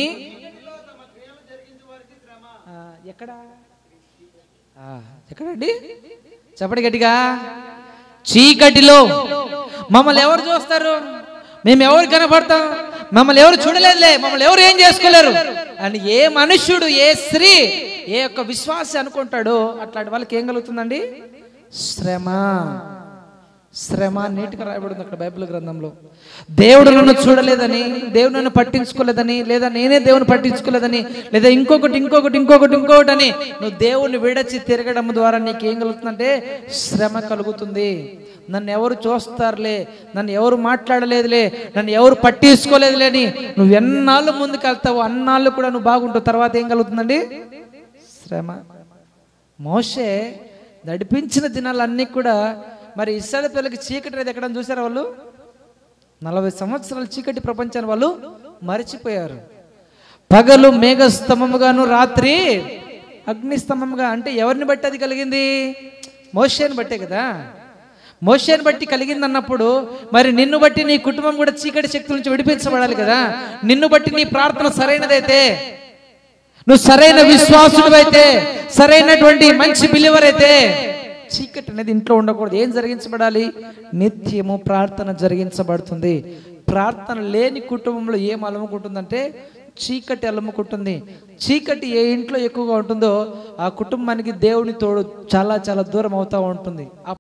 ఎక్కడండి? చెప్పండి గట్టిగా. చీకటిలో మమ్మల్ని ఎవరు చూస్తారు? మేము ఎవరు కనపడతాం? మమ్మల్ని ఎవరు చూడలేదులే, మమ్మల్ని ఎవరు ఏం చేసుకోలేరు అని ఏ మనుష్యుడు, ఏ స్త్రీ, ఏ ఒక్క విశ్వాసి అనుకుంటాడో అట్లాంటి వాళ్ళకి ఏం కలుగుతుందండి? శ్రమ. శ్రమ నీటిగా రాయబడింది అక్కడ బైబిల్ గ్రంథంలో. దేవుడు నన్ను చూడలేదని, దేవుడు నన్ను పట్టించుకోలేదని, లేదా నేనే దేవుని పట్టించుకోలేదని, లేదా ఇంకొకటి అని నువ్వు దేవుని విడచి తిరగడం ద్వారా నీకు ఏం కలుగుతుందంటే శ్రమ కలుగుతుంది. నన్ను ఎవరు చూస్తారులే, నన్ను ఎవరు మాట్లాడలేదులే, నన్ను ఎవరు పట్టించుకోలేదులే అని నువ్వు ఎన్నాళ్ళు ముందుకు వెళ్తావు అన్నాళ్ళు కూడా నువ్వు బాగుంటావు. తర్వాత ఏం కలుగుతుందండి? శ్రమ. మోషే నడిపించిన దినాలన్నీ కూడా మరి ఇశ్రాయేలు పిల్లలకి చీకటి అనేది ఎక్కడ చూసారు? వాళ్ళు 40 సంవత్సరాల చీకటి ప్రపంచాన్ని వాళ్ళు మరిచిపోయారు. పగలు మేఘస్తంభముగాను, రాత్రి అగ్నిస్తంభముగా. అంటే ఎవరిని బట్టి అది కలిగింది? మోషేని బట్టే కదా. మోషేని బట్టి కలిగింది అన్నప్పుడు మరి నిన్ను బట్టి నీ కుటుంబం కూడా చీకటి శక్తుల నుంచి విడిపించబడాలి కదా. నిన్ను బట్టి నీ ప్రార్థన సరైనదైతే, నువ్వు సరైన విశ్వాసుడు అయితే, సరైనటువంటి మంచి బిలీవర్ అయితే చీకటి అనేది ఇంట్లో ఉండకూడదు. ఏం జరిగించబడాలి? నిత్యము ప్రార్థన జరిగించబడుతుంది. ప్రార్థన లేని కుటుంబంలో ఏం అలముకుంటుందంటే చీకటి అలముకుంటుంది. చీకటి ఏ ఇంట్లో ఎక్కువగా ఉంటుందో ఆ కుటుంబానికి దేవుని తోడు చాలా చాలా దూరం అవుతూ ఉంటుంది.